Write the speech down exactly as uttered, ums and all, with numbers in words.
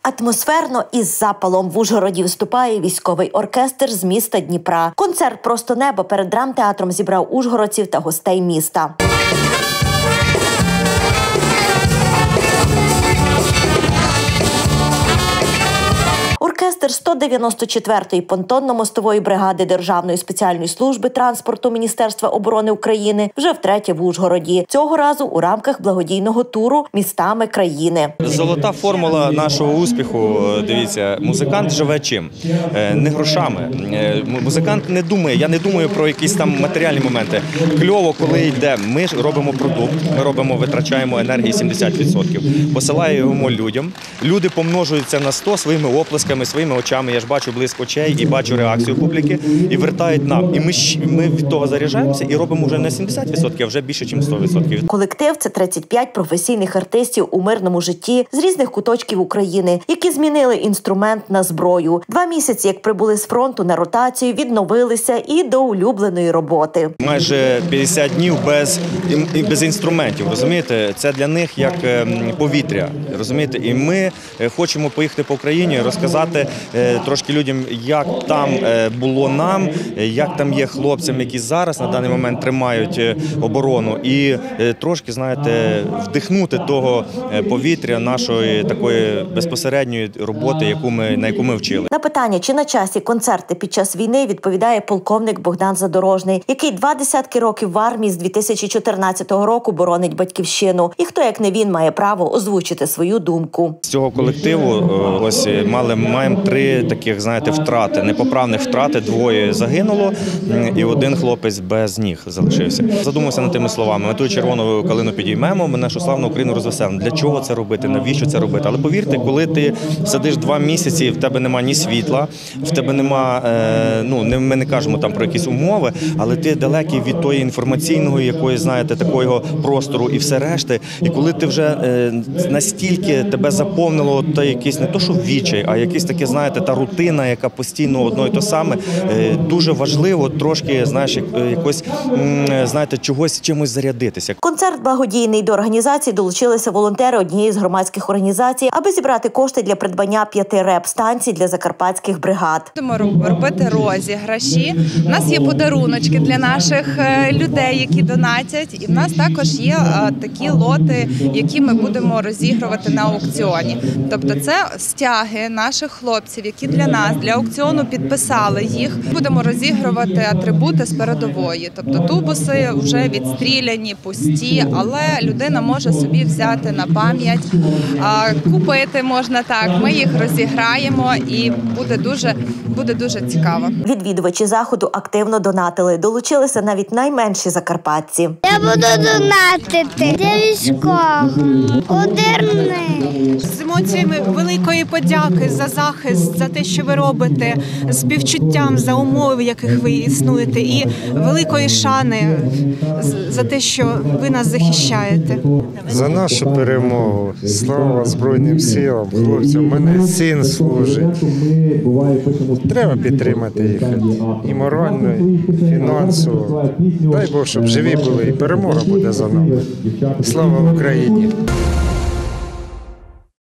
Атмосферно із запалом в Ужгороді виступає військовий оркестр з міста Дніпра. Концерт «Просто небо» перед драмтеатром зібрав ужгородців та гостей міста. Оркестр сто дев'яносто четвертої понтонно-мостової бригади Державної спеціальної служби транспорту Міністерства оборони України вже втретє в Ужгороді. Цього разу у рамках благодійного туру містами країни. Золота формула нашого успіху, дивіться, музикант живе чим? Не грошами. Музикант не думає, я не думаю про якісь там матеріальні моменти. Кльово, коли йде, ми ж робимо продукт, ми робимо, витрачаємо енергії сімдесят відсотків, посилаємо людям, люди помножуються на сто своїми оплесками, своїми очами, я ж бачу блиск очей і бачу реакцію публіки, і вертають нам. І ми, ми від того заряджаємося і робимо вже не сімдесят відсотків, а вже більше, ніж сто відсотків. Колектив – це тридцять п'ять професійних артистів у мирному житті з різних куточків України, які змінили інструмент на зброю. Два місяці, як прибули з фронту на ротацію, відновилися і до улюбленої роботи. Майже п'ятдесят днів без, без інструментів, розумієте? Це для них як повітря, розумієте? І ми хочемо поїхати по Україні, розказати трошки людям, як там було нам, як там є хлопцям, які зараз на даний момент тримають оборону, і трошки, знаєте, вдихнути того повітря нашої такої безпосередньої роботи, яку ми, на яку ми вчили. На питання, чи на часі концерти під час війни, відповідає полковник Богдан Задорожний, який два десятки років в армії з дві тисячі чотирнадцятого року боронить батьківщину. І хто, як не він, має право озвучити свою думку. З цього колективу ось мали, маємо три таких, знаєте, втрати, непоправних втрати. Двоє загинуло і один хлопець без ніг залишився. Задумався над тими словами. Ми ту червону калину підіймемо, ми нашу славну Україну розвеселимо. Для чого це робити? Навіщо це робити? Але повірте, коли ти сидиш два місяці, в тебе нема ні світла, в тебе нема, ну, ми не кажемо там про якісь умови, але ти далекий від тої інформаційного, якої, знаєте, такого простору і все решти. І коли ти вже настільки тебе заповнило та якийсь не то, що відчай, а якийсь таке, знаєте, та рутина, яка постійно одно і то саме, дуже важливо трошки, знаєш, якось, знаєте, чогось, чимось зарядитися. Концерт благодійний. До організації долучилися волонтери однієї з громадських організацій, аби зібрати кошти для придбання п'яти реп-станцій для закарпатських бригад. Будемо робити розіграші. У нас є подаруночки для наших людей, які донатять. І в нас також є такі лоти, які ми будемо розігрувати на аукціоні. Тобто це стяги наших хлопців, які для нас, для аукціону підписали їх. Будемо розігрувати атрибути з передової. Тобто тубуси вже відстріляні, пусті, але людина може собі взяти на пам'ять, купити можна так. Ми їх розіграємо і буде дуже, буде дуже цікаво. Відвідувачі заходу активно донатили. Долучилися навіть найменші закарпатці. Я буду донатити для військових. Одерни. З емоціями великої подяки за захист, за те, що ви робите, з співчуттям за умови, в яких ви існуєте, і великої шани за те, що ви нас захищаєте. За нашу перемогу. Слава Збройним силам, хлопцям. У мене син служить. Треба підтримати їх і морально, і фінансово. Дай Бог, щоб живі були, і перемога буде за нами. Слава Україні!